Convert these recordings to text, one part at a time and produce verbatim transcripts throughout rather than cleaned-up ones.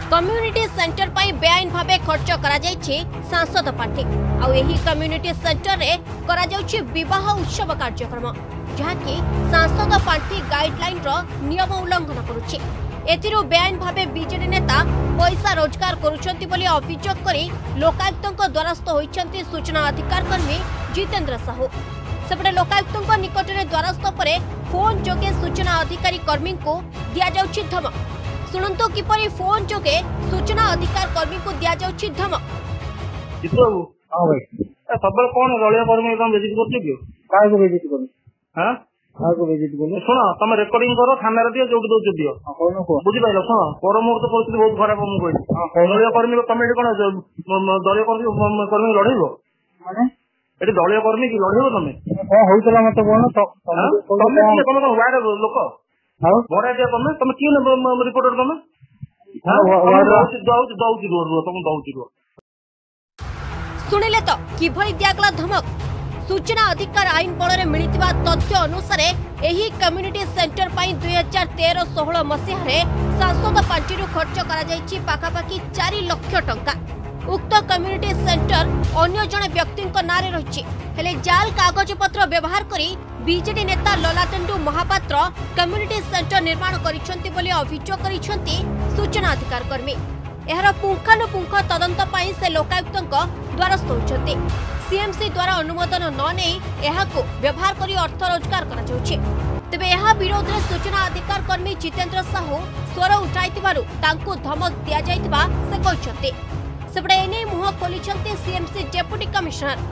Community centre पर बेआईन भाव खर्च करा सांसद पार्टी आउ एही कम्युनिटी सेंटर रे करा विवाह उत्सव कार्यक्रम जहाँकि सांसद पार्टी गाइडलाइन रो नियम उल्लंघन करुछि। एथिरो बेआईन भाव बीजेडी नेता पैसा रोजगार करुछंती बोली अभियोग करी लोकायुक्तक द्वारस्थ होइछंती सूचना अधिकार कर्मी जितेंद्र साहू। सेपटे लोकायुक्तक निकट में द्वारस्थ पर फोन जोगे सूचना अधिकारी कर्मी को दिया जाउछि धमक। सुनंतु किपरि फोन जोगे सूचना अधिकार कर्मी को दिया जाउछि धमक। बाबू हां भाई सबल कोन रलिया कर्मी काम विजिट करछु कि काय को विजिट करू हां काय को विजिट करू सुनो तुम रिकॉर्डिंग करो थाना रे दियो जोटी दो दियो हां कोन को बुझि पाइलो सुनो पर मोर तो परिस्थिति बहुत खराब हम कोइ हां रलिया कर्मी को कमेटी कोन दलिया कर्मी कर्मी लढेबो माने एटी दलिया कर्मी की लढेबो तमे हां होइतला मते कोन तो तमे कोन कोन वायर लोक हां बडा दिया तमे तमे की रिपोर्टर तमे हां दौति दौति दौति रो तमे दौति रो सुनिले तो किभଳି दियागला धमक। सूचना अधिकार आईन बल में मिलता तथ्य अनुसार एही कम्युनिटी सेंटर पर दुई हजार तेरह षोह मसीह सांसद पार्टी खर्च कर पाखापाखि चार लाख टंका। उक्त कम्युनिटी सेंटर अन्य जड़े व्यक्ति नाँ रही हेले जाल कागज पत्र व्यवहार करी बीजेडी नेता ललाटेन्दु महापात्र कम्युनिटी सेंटर निर्माण करिसेंती बोली अभियोग करिसेंती सूचना अधिकार कर्मी। एहार पुंखानुपुंख तदंत पाई से लोकायुक्तक द्वारस्थ होइछंती। सीएमसी द्वारा अनुमोदन न नै एहाको व्यवहार करी अर्थ रोजगार करा जाउछि। तेबे एहा विरोध में सूचना अधिकार कर्मी जितेंद्र साहू स्वर उठाइतिबारु तांको धमक दिया जाइतिबा से कहिसंती। सेपटे एने मुह खोलिछंती सीएमसी डेप्यूटी कमिश्नर।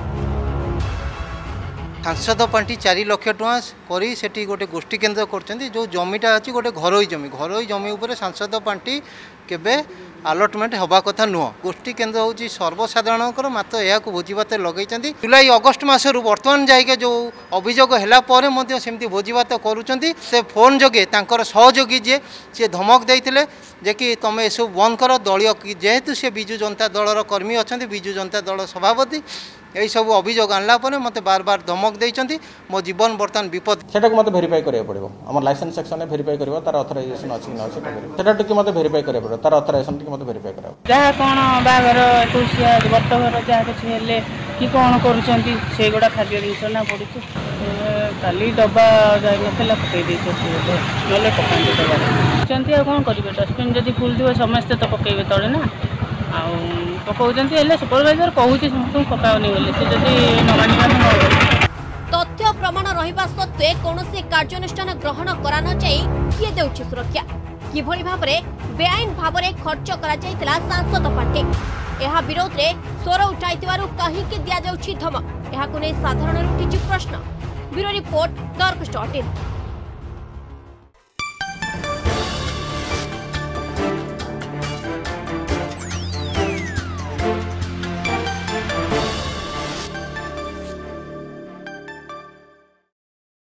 सांसद पार्टी चार लाख टଙ୍କା करी सेठी गोटे गोष्ठी केन्द्र करछंती जो जमीटा अछि गोटे घरोई जमी घरोई जमी उपरे सांसद पार्टी केबे अलटमेंट हवा कथा नुह। गोष्ठी केन्द्र होची सर्वसाधारणकर मात्र यह भोजीभात लगे जुलाई अगस्ट मसरू बर्तमान जाइके जो अभियोग है सेमती भोजीभात करुँच से फोन जोगे तांकर सहयोगी जे सी धमक देते जे कि तुम एसब बंद कर दलीय जेहेतु से विजु जनता दलर कर्मी अच्छा विजु जनता दल सभापति यही सब अभियोग आनला मत बार बार धमक देते मो जीवन बर्तमान विपद से मत भेरीफाई करा पड़ो आम लाइसेंस सेक्शन में भेरीफाई कर तार अथराइजेसन अच्छी ना से मत भेरीफाई करा पड़ो तार अथराइजेसन मत भेरीफाई करा जहाँ कौन बाहर एकुशिया व्रतघर जहाँ किसी हेल्ले कि कौन कर गुड़ा खाद्य जिनस ना पड़ी खाली डब्बा जाए ना पकई ना पकाते कौन करेंगे डस्टबिन जब फुल थी समस्ते तो पकड़े तले ना पकाउछन्ती सुपरवाइजर कहूँ समस्त पकाओनी बोले से जब न मानिबा तथ्य प्रमाण रहिबा सत्वे कौनसी कार्यानुष्ठान ग्रहण करा न जाई किए देउछि सुरक्षा किभଳି भाबरे बेआईन भाबरे खर्च करा जाइतिला सांसद पार्टी एहा विरोध रे स्वर उठाइतिबारु कहीं के दिया जाउछि धमक एहाकु नै साधारण उठिछि प्रश्न। ब्यूरो रिपोर्ट दर्पण डॉट इन।